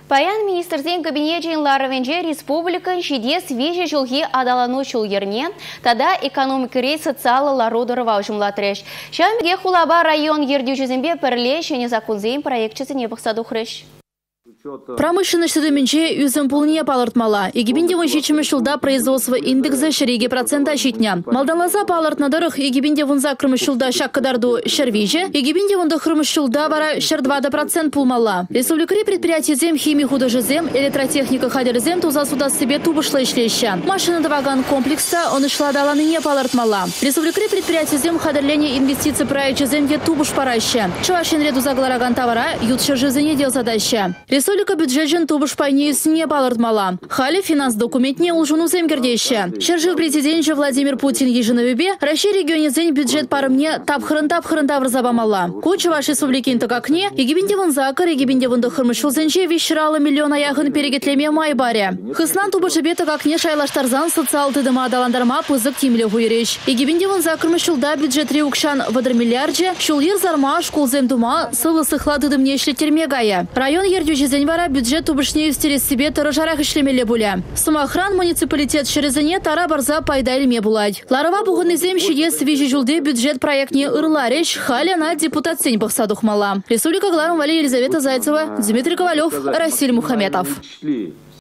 Паян министрден кабинетен ларывенже республика шидес веже жылги адалану шулерне, тада экономикаре социалы ларудырыва жұмлатырыш. Шамге хулаба район ердю жүзімбе пірле шене законзейн проектчесі не бұқсаду хрыш. Промышленность садоменче юзем полне палартмала. Егибинде он щичемешулда производство индекса шереги процента щитня. Малдалаза палартнадырых егибинде вонза крымышулда шак кадарду шервиже, егибинде вонда крымышулда бара шер 2% пулмала. Республикари предприятие зем, химии художезем, электротехника хадерзем туза суда себе тубышла ишлеща. Машина даваган комплекса он ишла даланы не палартмала. Республикари предприятие зем хадерление инвестиций проекте зем где тубыш параща. Чувашин реду заглараган товара ютша жизни дел задаща. Республика бюджетен тубыш пайнеюс не палартмала. Хали финанс документне улжуну земгердеща. Шержил президент Владимир Путин еженовебе, Россия регионе зень бюджет парымне тапхырын таврзабамала. Куча вашей республики интакакне, егибинде вон закар, егибинде вон дохырмышыл зенче вещерала миллион аяхын перегетлеме майбаре. Хыснан тубышы бета какне шайлаштарзан социал тыдыма адаландарма пызык тимле хуйреш. Егибинде вон закырмышылда бюджет реукшан вадыр миллиарджи, шулер зарма школ земдума сылы сыхла тыдымне шлетермегая. Район ердю жизнь вара бюджет тубышне юстерес себе тарожарах ишлемеле буля. Сумахран муниципалитет шерезене тара барза пайда илме булать. Ларова бугыны земши ес вижи жулде бюджет проектне ырлареш, халя на депутат сень бахсадухмала. Республика Гларом Вали Елизавета Зайцева, Дмитрий Ковалев, Расиль Мухаметов.